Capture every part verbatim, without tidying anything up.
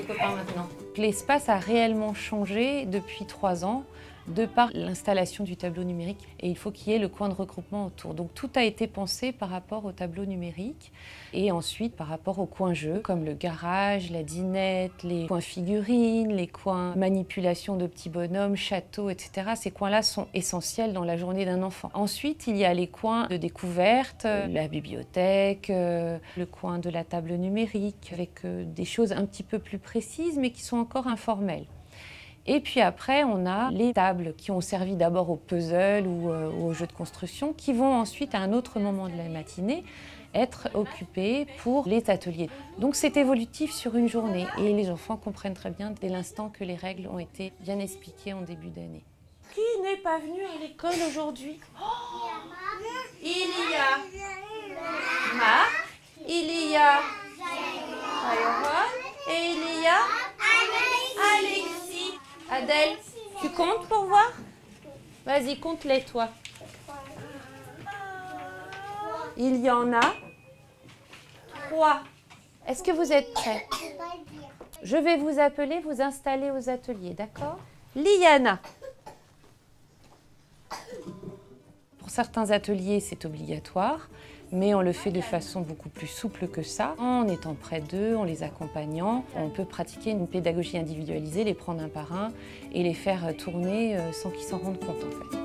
copain maintenant. L'espace a réellement changé depuis trois ans de par l'installation du tableau numérique. Et il faut qu'il y ait le coin de regroupement autour. Donc tout a été pensé par rapport au tableau numérique et ensuite par rapport aux coins jeux, comme le garage, la dinette, les coins figurines, les coins manipulation de petits bonhommes, châteaux, et cetera. Ces coins-là sont essentiels dans la journée d'un enfant. Ensuite, il y a les coins de découverte, la bibliothèque, euh, le coin de la table numérique, avec euh, des choses un petit peu plus précises, mais qui sont encore informelles. Et puis après, on a les tables qui ont servi d'abord au puzzle ou euh, aux jeux de construction, qui vont ensuite, à un autre moment de la matinée, être occupées pour les ateliers. Donc c'est évolutif sur une journée et les enfants comprennent très bien dès l'instant que les règles ont été bien expliquées en début d'année. Qui n'est pas venu à l'école aujourd'hui? Oh, il y a Marc, il y a Tyrone et il y a Alexis. Adèle, tu comptes pour voir? Vas-y, compte-les, toi. Il y en a trois. Est-ce que vous êtes prêts? Je vais vous appeler, vous installer aux ateliers, d'accord? Liana. Pour certains ateliers, c'est obligatoire, mais on le fait de façon beaucoup plus souple que ça. En étant près d'eux, en les accompagnant, on peut pratiquer une pédagogie individualisée, les prendre un par un et les faire tourner sans qu'ils s'en rendent compte en fait.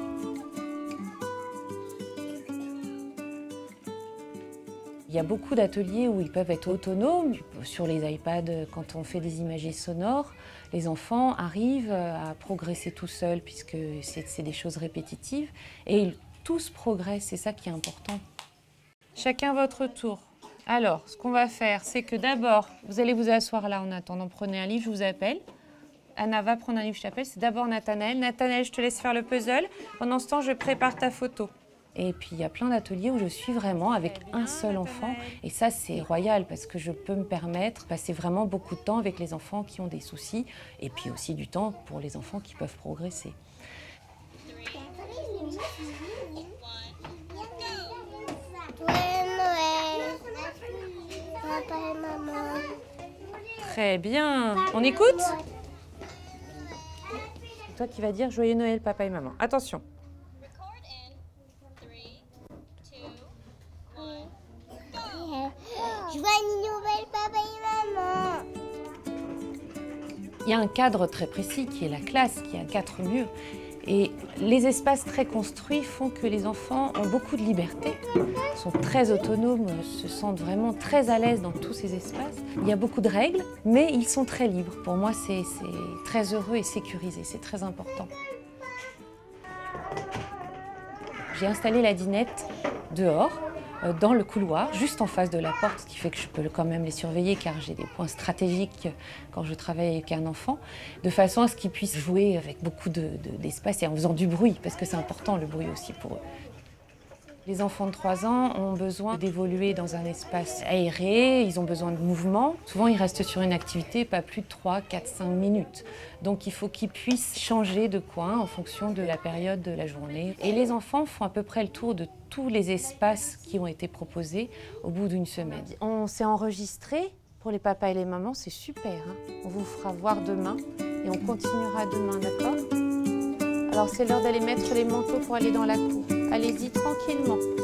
Il y a beaucoup d'ateliers où ils peuvent être autonomes. Sur les iPads, quand on fait des imageries sonores, les enfants arrivent à progresser tout seuls puisque c'est des choses répétitives et ils tous progressent, c'est ça qui est important. Chacun votre tour. Alors, ce qu'on va faire, c'est que d'abord, vous allez vous asseoir là en attendant. Prenez un livre, je vous appelle. Anna va prendre un livre, je t'appelle. C'est d'abord Nathanaël. Nathanaël, je te laisse faire le puzzle. Pendant ce temps, je prépare ta photo. Et puis, il y a plein d'ateliers où je suis vraiment avec un seul enfant. Et ça, c'est royal parce que je peux me permettre de passer vraiment beaucoup de temps avec les enfants qui ont des soucis. Et puis aussi du temps pour les enfants qui peuvent progresser. Papa et maman. Très bien. On écoute? Toi qui vas dire Joyeux Noël, papa et maman. Attention. Joyeux Noël, papa et maman. Il y a un cadre très précis qui est la classe, qui a quatre murs. Et les espaces très construits font que les enfants ont beaucoup de liberté, sont très autonomes, se sentent vraiment très à l'aise dans tous ces espaces. Il y a beaucoup de règles, mais ils sont très libres. Pour moi, c'est très heureux et sécurisé, c'est très important. J'ai installé la dinette dehors, dans le couloir, juste en face de la porte, ce qui fait que je peux quand même les surveiller car j'ai des points stratégiques quand je travaille avec un enfant, de façon à ce qu'ils puissent jouer avec beaucoup d'espace de, de, et en faisant du bruit, parce que c'est important le bruit aussi pour eux. Les enfants de trois ans ont besoin d'évoluer dans un espace aéré, ils ont besoin de mouvement. Souvent, ils restent sur une activité pas plus de trois, quatre, cinq minutes. Donc, il faut qu'ils puissent changer de coin en fonction de la période de la journée. Et les enfants font à peu près le tour de tous les espaces qui ont été proposés au bout d'une semaine. On s'est enregistré pour les papas et les mamans, c'est super. Hein, on vous fera voir demain et on continuera demain, d'accord? Alors, c'est l'heure d'aller mettre les manteaux pour aller dans la cour. Allez-y tranquillement.